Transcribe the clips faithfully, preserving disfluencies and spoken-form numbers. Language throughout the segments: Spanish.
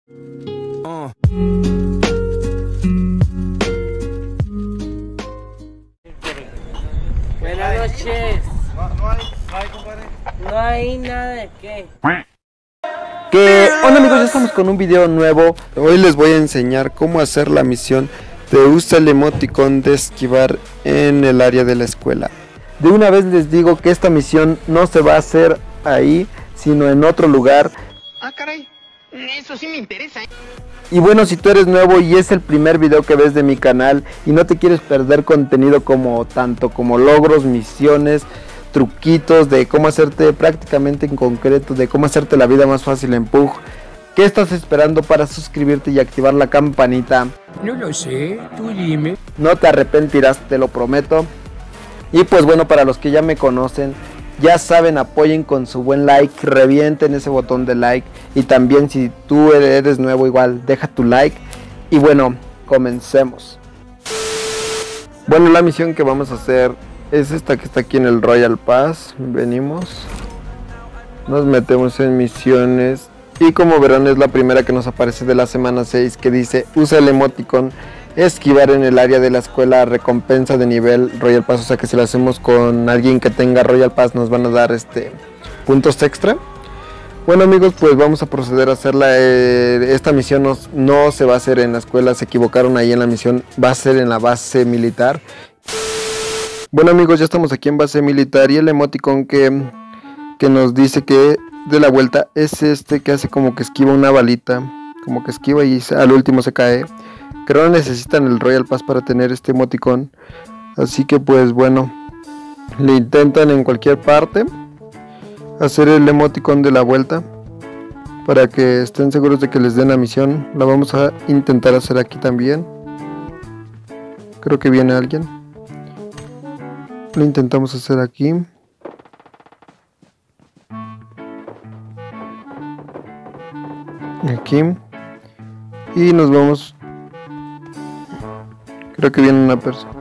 Uh. Buenas noches. No, no hay, no hay, compadre. No hay nada de qué. ¿Qué onda, amigos? Ya estamos con un video nuevo. Hoy les voy a enseñar cómo hacer la misión de usa el emoticón de esquivar en el área de la escuela. De una vez les digo que esta misión no se va a hacer ahí, sino en otro lugar. Ah, caray, eso sí me interesa, ¿eh? Y bueno, si tú eres nuevo y es el primer video que ves de mi canal y no te quieres perder contenido como tanto como logros, misiones, truquitos de cómo hacerte prácticamente en concreto, de cómo hacerte la vida más fácil en P U B G, ¿qué estás esperando para suscribirte y activar la campanita? No lo sé, tú dime. No te arrepentirás, te lo prometo. Y pues bueno, para los que ya me conocen, ya saben, apoyen con su buen like, revienten ese botón de like. Y también si tú eres nuevo igual, deja tu like. Y bueno, comencemos. Bueno, la misión que vamos a hacer es esta que está aquí en el Royal Pass. Venimos, nos metemos en misiones. Y como verán es la primera que nos aparece de la semana seis, que dice usa el emoticón esquivar en el área de la escuela, recompensa de nivel Royal Pass. O sea que si lo hacemos con alguien que tenga Royal Pass nos van a dar este puntos extra. Bueno, amigos, pues vamos a proceder a hacerla. Eh, esta misión no, no se va a hacer en la escuela, se equivocaron ahí en la misión, va a ser en la base militar. Bueno, amigos, ya estamos aquí en base militar y el emoticón que, que nos dice que de la vuelta es este que hace como que esquiva una balita, como que esquiva y al último se cae. Creo que necesitan el Royal Pass para tener este emoticón, así que pues bueno, le intentan en cualquier parte hacer el emoticón de la vuelta para que estén seguros de que les den la misión. La vamos a intentar hacer aquí también. Creo que viene alguien. Lo intentamos hacer aquí. Aquí. Y nos vamos. Creo que viene una persona.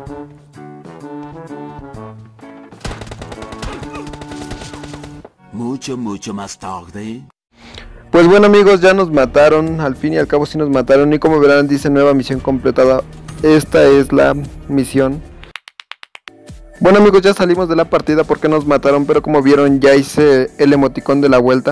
Mucho, mucho más tarde. Pues bueno, amigos, ya nos mataron. Al fin y al cabo sí nos mataron. Y como verán dice nueva misión completada. Esta es la misión. Bueno, amigos, ya salimos de la partida porque nos mataron. Pero como vieron ya hice el emoticón de la vuelta.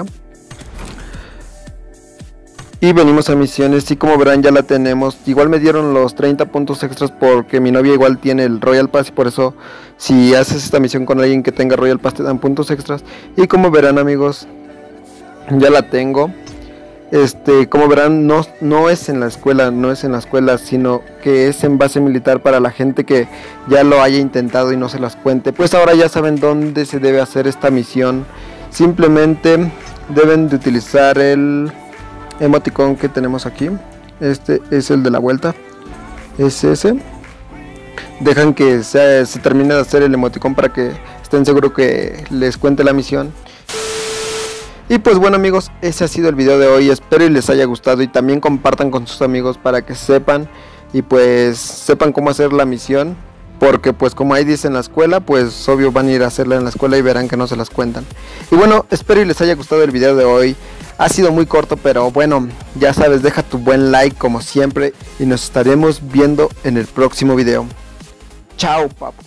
Y venimos a misiones y como verán ya la tenemos. Igual me dieron los treinta puntos extras porque mi novia igual tiene el Royal Pass. Y por eso si haces esta misión con alguien que tenga Royal Pass te dan puntos extras. Y como verán, amigos, ya la tengo. Este, como verán no, no es en la escuela, no es en la escuela, sino que es en base militar para la gente que ya lo haya intentado y no se las cuente. Pues ahora ya saben dónde se debe hacer esta misión. Simplemente deben de utilizar el emoticón que tenemos aquí. Este es el de la vuelta, es ese. Dejan que se, se termine de hacer el emoticón para que estén seguros que les cuente la misión. Y pues bueno, amigos, ese ha sido el video de hoy. Espero y les haya gustado y también compartan con sus amigos para que sepan y pues sepan cómo hacer la misión. Porque pues como ahí dice en la escuela, pues obvio van a ir a hacerla en la escuela y verán que no se las cuentan. Y bueno, espero y les haya gustado el video de hoy. Ha sido muy corto, pero bueno, ya sabes, deja tu buen like como siempre y nos estaremos viendo en el próximo video. Chao, papá.